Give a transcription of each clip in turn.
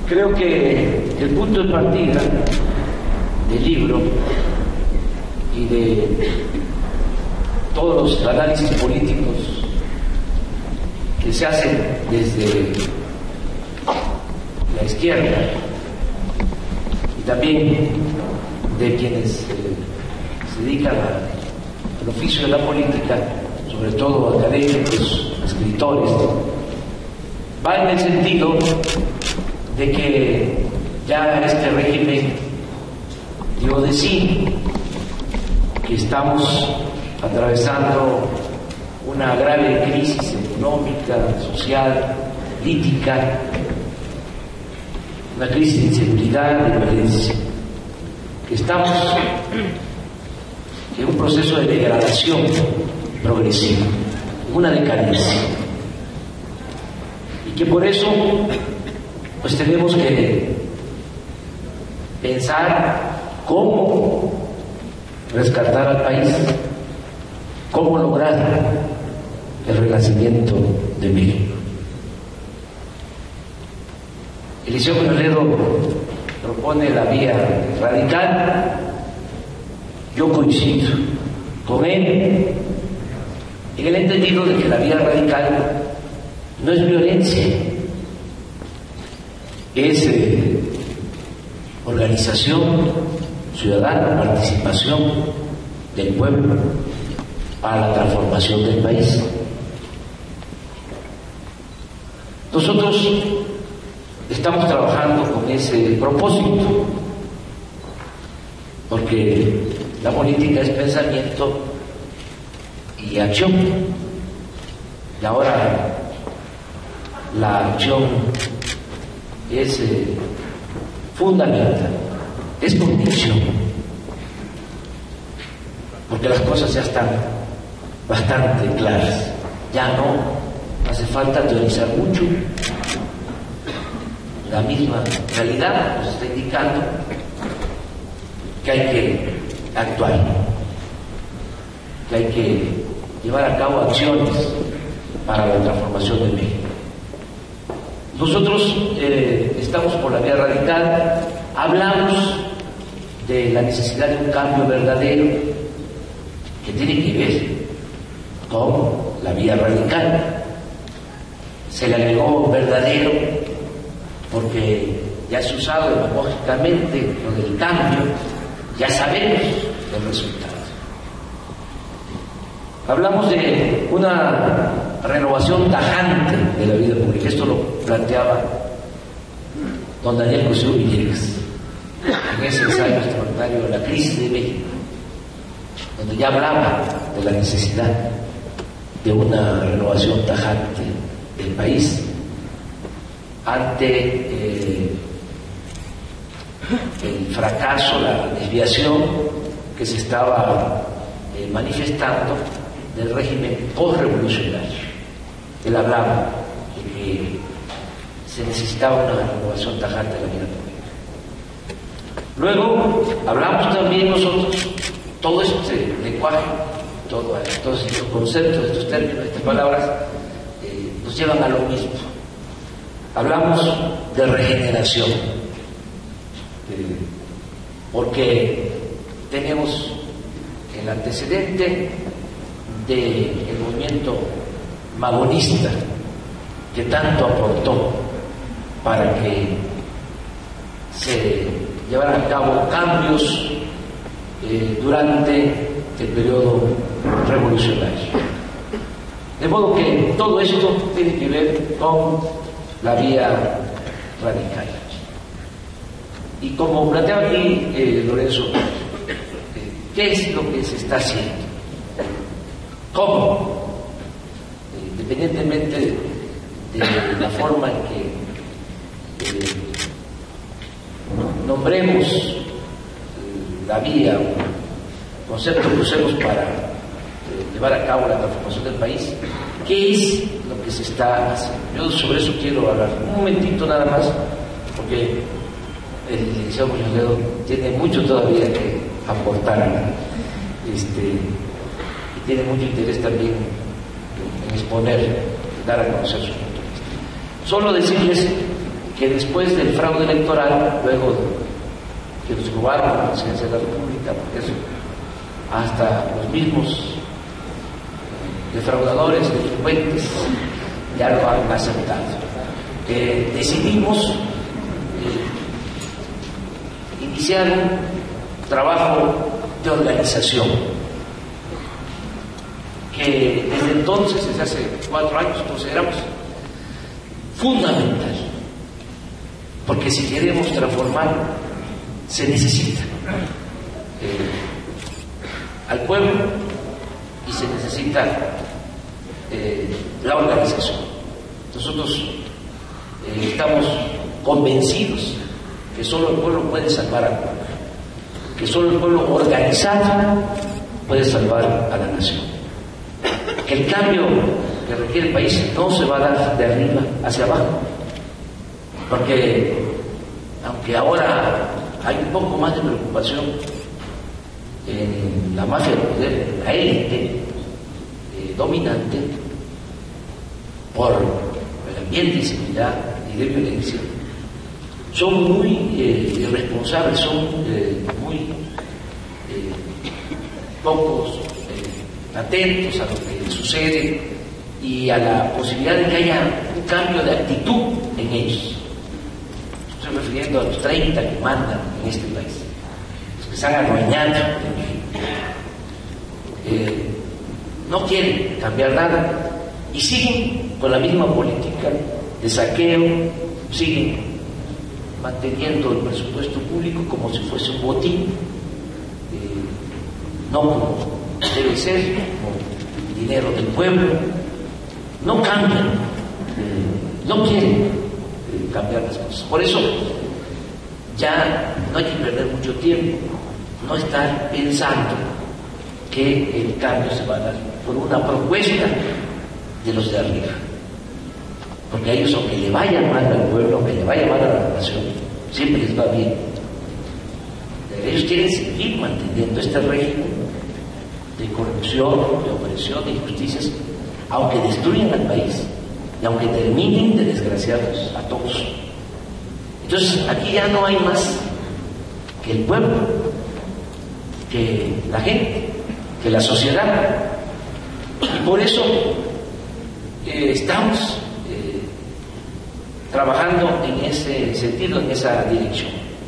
Creo que el punto de partida del libro y de todos los análisis políticos que se hacen desde la izquierda y también de quienes se dedican al oficio de la política, sobre todo académicos, escritores, va en el sentido de que ya este régimen dio de sí, que estamos atravesando una grave crisis económica, social, política, una crisis de inseguridad, de violencia, que estamos en un proceso de degradación progresiva, una decadencia, y que por eso pues tenemos que pensar cómo rescatar al país, cómo lograr el renacimiento de México. Eliseo Carrero propone la vía radical. Yo coincido con él en el entendido de que la vía radical no es violencia, es organización ciudadana, participación del pueblo para la transformación del país. Nosotros estamos trabajando con ese propósito, porque la política es pensamiento y acción, y ahora la acción es fundamental, es convicción, porque las cosas ya están bastante claras, ya no hace falta teorizar mucho, la misma realidad nos está indicando que hay que actuar, que hay que llevar a cabo acciones para la transformación de México. Nosotros estamos por la vía radical, hablamos de la necesidad de un cambio verdadero que tiene que ver con la vía radical. Se le agregó verdadero porque ya es usado demagógicamente lo del cambio, ya sabemos el resultado. Hablamos de una renovación tajante de la vida pública. Esto lo planteaba don Daniel Cosío Villegas en ese ensayo extraordinario de la crisis de México, donde ya hablaba de la necesidad de una renovación tajante del país ante el fracaso, la desviación que se estaba manifestando del régimen postrevolucionario. Él hablaba de que se necesitaba una renovación tajante de la vida pública. Luego hablamos también nosotros, todo este lenguaje, todos estos conceptos, estos términos, estas palabras, nos llevan a lo mismo. Hablamos de regeneración, porque tenemos el antecedente del movimiento magonista que tanto aportó para que se llevaran a cabo cambios durante el periodo revolucionario. De modo que todo esto tiene que ver con la vía radical. Y como planteaba aquí Lorenzo, ¿qué es lo que se está haciendo? ¿Cómo? Independientemente de la forma en que nombremos la vía o concepto que usemos para llevar a cabo la transformación del país, ¿qué es lo que se está haciendo? Yo sobre eso quiero hablar un momentito nada más, porque el licenciado Muñoz Ledo tiene mucho todavía que aportar, y tiene mucho interés también en exponer, dar a conocer su punto de vista. Solo decirles que que después del fraude electoral, luego que nos robaron la presidencia de la República, porque eso hasta los mismos defraudadores, delincuentes, ya lo han aceptado. Decidimos iniciar un trabajo de organización que desde entonces, desde hace 4 años, consideramos fundamental, porque si queremos transformar se necesita al pueblo y se necesita la organización. Nosotros estamos convencidos que solo el pueblo puede salvar al pueblo, que solo el pueblo organizado puede salvar a la nación, que el cambio que requiere el país no se va a dar de arriba hacia abajo, porque aunque ahora hay un poco más de preocupación en la mafia del poder, la élite dominante, por el ambiente de inseguridad y de violencia, son muy irresponsables, son muy pocos atentos a lo que sucede y a la posibilidad de que haya un cambio de actitud en ellos. Estoy refiriendo a los 30 que mandan en este país, los que están arruinando. No quieren cambiar nada y siguen con la misma política de saqueo, siguen manteniendo el presupuesto público como si fuese un botín, no como debe ser, como dinero del pueblo. No cambian, no quieren cambiar las cosas. Por eso ya no hay que perder mucho tiempo, no estar pensando que el cambio se va a dar por una propuesta de los de arriba, porque a ellos, aunque le vaya mal al pueblo, aunque le vaya mal a la nación, siempre les va bien. Ellos quieren seguir manteniendo este régimen de corrupción, de opresión, de injusticias, aunque destruyan al país y aunque terminen de desgraciados a todos. Entonces aquí ya no hay más que el pueblo, que la gente, que la sociedad, y por eso estamos trabajando en ese sentido, en esa dirección.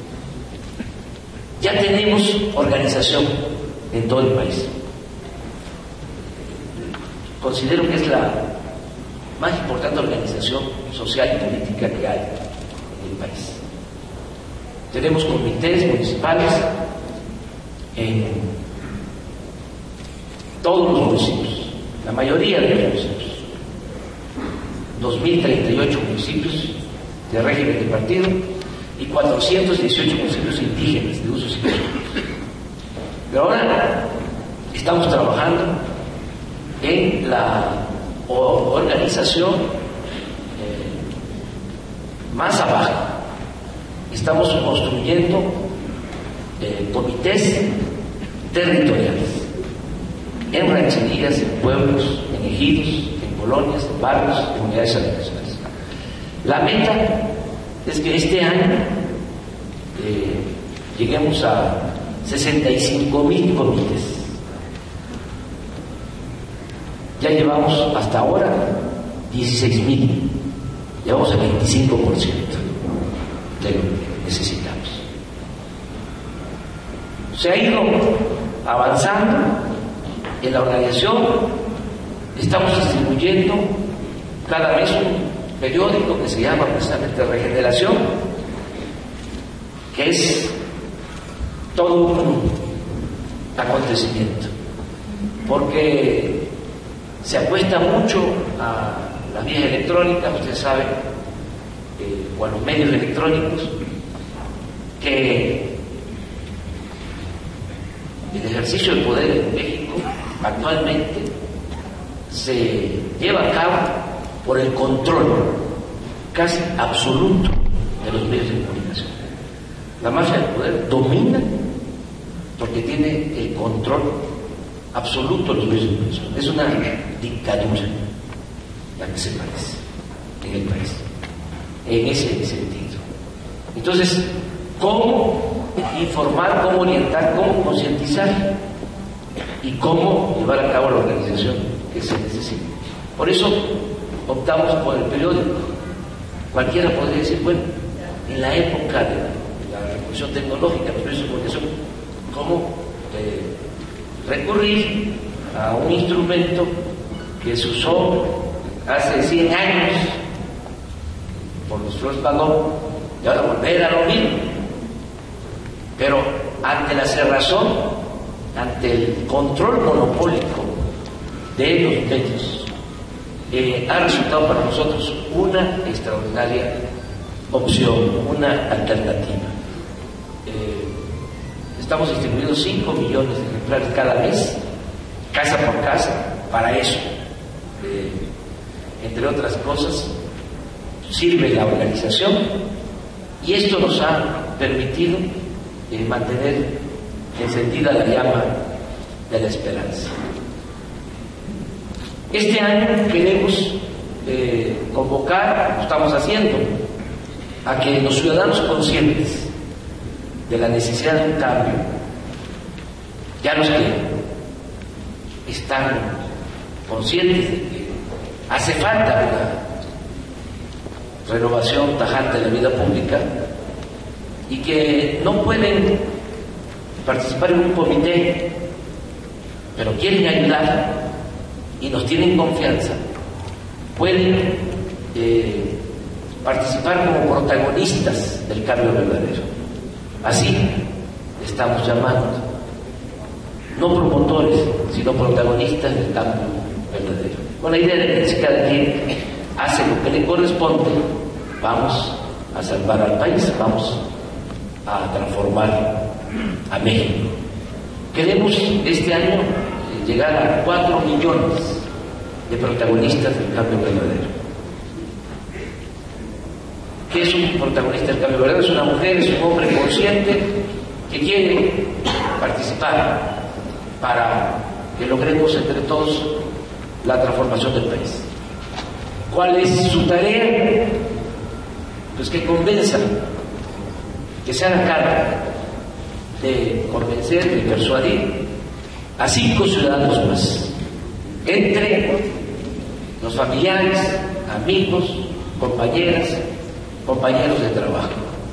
Ya tenemos organización en todo el país. Considero que es la más importante organización social y política que hay en el país. Tenemos comités municipales en todos los municipios, la mayoría de los municipios, 2.038 municipios de régimen de partido y 418 municipios indígenas de usos indígenas. Pero ahora estamos trabajando en la organización más abajo. Estamos construyendo comités territoriales en rancherías, en pueblos, en ejidos, en colonias, en barrios, en unidades habitacionales. La meta es que este año lleguemos a 65,000 comités. Ya llevamos hasta ahora 16,000, llevamos el 25% de lo que necesitamos. Se ha ido avanzando en la organización, estamos distribuyendo cada mes un periódico que se llama precisamente Regeneración, que es todo un acontecimiento, porque se apuesta mucho a las vías electrónicas, ustedes saben, o a los medios electrónicos, que el ejercicio del poder en México actualmente se lleva a cabo por el control casi absoluto de los medios de comunicación. La mafia del poder domina porque tiene el control absoluto de los medios de comunicación. Es una dictadura la que se parece en el país. en ese sentido. Entonces, ¿cómo informar, cómo orientar, cómo concientizar y cómo llevar a cabo la organización que se necesita? Por eso optamos por el periódico. Cualquiera podría decir, bueno, en la época de la revolución tecnológica, los medios de comunicación, ¿cómo recurrir a un instrumento que se usó hace 100 años por los Flores Magón y ahora volver a lo mismo? Pero ante la cerrazón, ante el control monopólico de los medios, ha resultado para nosotros una extraordinaria opción, una alternativa. Estamos distribuyendo 5 millones de ejemplares cada mes, casa por casa, para eso. Entre otras cosas, sirve la organización y esto nos ha permitido mantener encendida la llama de la esperanza. Este año queremos convocar, lo estamos haciendo, a que los ciudadanos conscientes de la necesidad de un cambio, ya los que están conscientes de que hace falta una renovación tajante de la vida pública y que no pueden participar en un comité, pero quieren ayudar y nos tienen confianza, pueden participar como protagonistas del cambio verdadero. Así estamos llamando, no promotores, sino protagonistas del cambio verdadero, con la idea de que si cada quien hace lo que le corresponde, vamos a salvar al país, vamos a transformar a México. Queremos este año llegar a 4 millones de protagonistas del cambio verdadero. ¿Qué es un protagonista del cambio verdadero? Es una mujer, es un hombre consciente que quiere participar para que logremos entre todos la transformación del país. ¿Cuál es su tarea? Pues que convenzan, que se haga cargo de convencer, de persuadir a 5 ciudadanos más, entre los familiares, amigos, compañeras, compañeros de trabajo.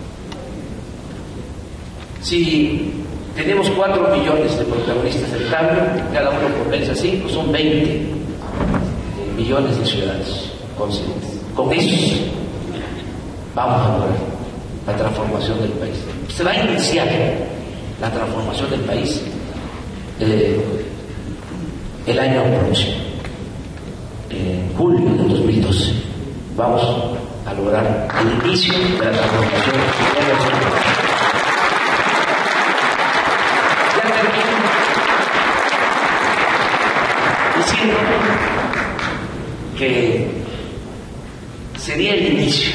Si tenemos 4 millones de protagonistas del cambio, cada uno convence a 5, son 20 millones de ciudadanos conscientes. Con esos vamos a lograr la transformación del país. Se va a iniciar la transformación del país el año próximo, en julio de 2012. Vamos a lograr el inicio de la transformación del país. Ya termino diciendo que sería el inicio,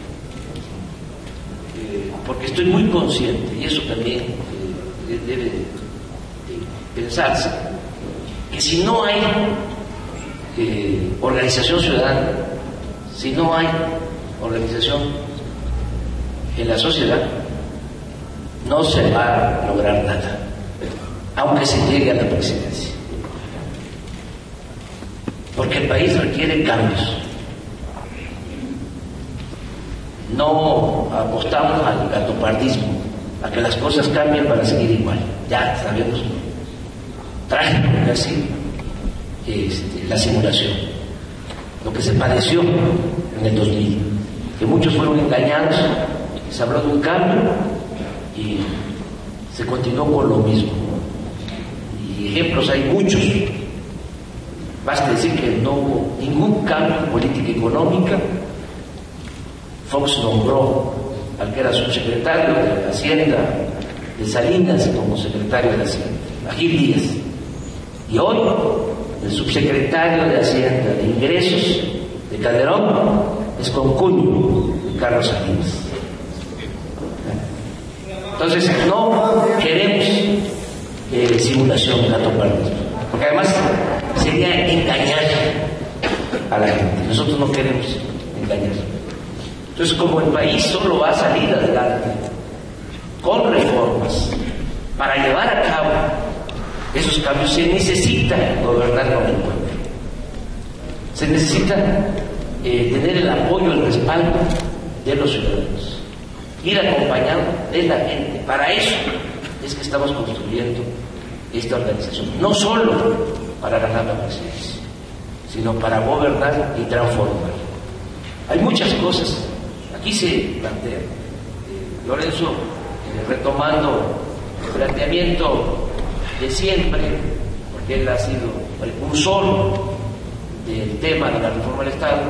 porque estoy muy consciente, y eso también debe pensarse, que si no hay organización ciudadana, si no hay organización en la sociedad, no se va a lograr nada, aunque se llegue a la presidencia. Porque el país requiere cambios. No apostamos al gatopardismo, a que las cosas cambien para seguir igual. Ya sabemos, trágico casi la simulación, lo que se padeció en el 2000, que muchos fueron engañados, se habló de un cambio y se continuó con lo mismo. Y ejemplos hay muchos. Basta decir que no hubo ningún cambio en política económica. Fox nombró al que era subsecretario de Hacienda de Salinas como secretario de Hacienda, a Gil Díaz. Y hoy el subsecretario de Hacienda de Ingresos de Calderón es concuño de Carlos Salinas. Entonces no queremos simulación, gatopardismo, porque además sería engañar a la gente. Nosotros no queremos engañar. Entonces, como el país solo va a salir adelante con reformas para llevar a cabo esos cambios, se necesita gobernar con el pueblo. Se necesita tener el apoyo, el respaldo de los ciudadanos, ir acompañado de la gente. Para eso es que estamos construyendo esta organización, no solo para ganar la presidencia, sino para gobernar y transformar. Hay muchas cosas, aquí se plantean. Lorenzo, retomando el planteamiento de siempre, porque él ha sido precursor del tema de la reforma del Estado,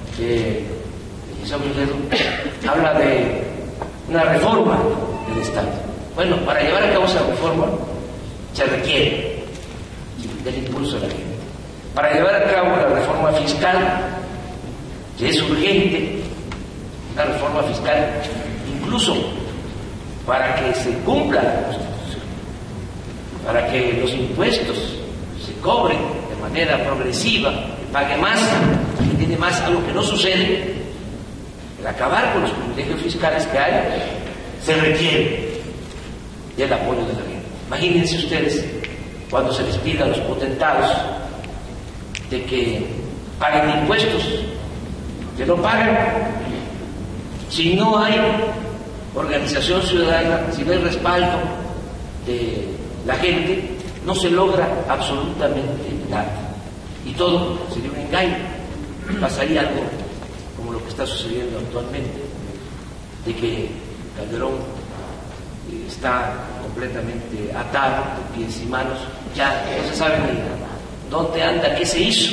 habla de una reforma del Estado. Bueno, para llevar a cabo esa reforma se requiere del impulso de la gente. Para llevar a cabo la reforma fiscal, que es urgente, una reforma fiscal, incluso para que se cumpla la Constitución, para que los impuestos se cobren de manera progresiva, que pague más, que tiene más, algo que no sucede. El acabar con los privilegios fiscales que hay, se requiere del apoyo de la gente. Imagínense ustedes cuando se les pida a los potentados de que paguen impuestos, que no pagan. Si no hay organización ciudadana, si no hay respaldo de la gente, no se logra absolutamente nada. Y todo sería un engaño. Pasaría algo como lo que está sucediendo actualmente, de que Calderón está completamente atado de pies y manos, ya no se sabe ni dónde anda, qué se hizo.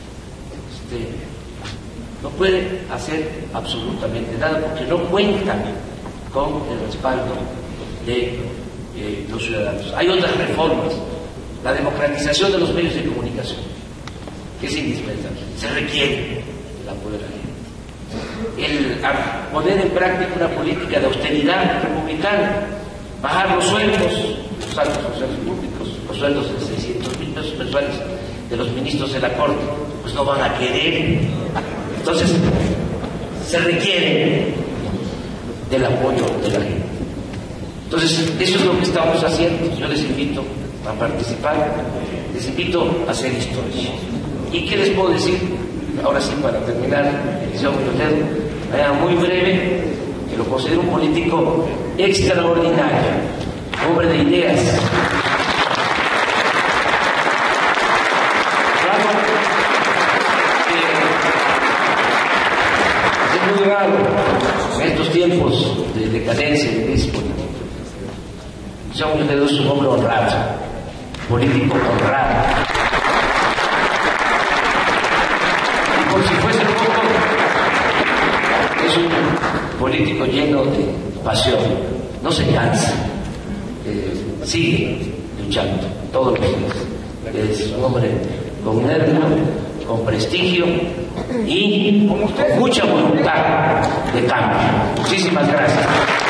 No puede hacer absolutamente nada porque no cuentan con el respaldo de los ciudadanos. Hay otras reformas, la democratización de los medios de comunicación, que es indispensable, se requiere el apoyo de la gente. El poner en práctica una política de austeridad republicana, bajar los sueldos, los altos funcionarios públicos, los sueldos de 600,000 pesos mensuales de los ministros de la Corte, pues no van a querer. Entonces, se requiere del apoyo de la gente. Entonces, eso es lo que estamos haciendo. Yo les invito a participar, les invito a hacer historia. ¿Y qué les puedo decir? Ahora sí, para terminar, de manera muy breve, que lo considero un político extraordinario, hombre de ideas. Es muy raro en estos tiempos de decadencia y de crisis política. Yo es un hombre honrado, político honrado. Y por si fuese poco, es un político lleno de pasión, no se cansa, sigue luchando todos los días. Es un hombre con nervio, con prestigio y con mucha voluntad de cambio. Muchísimas gracias.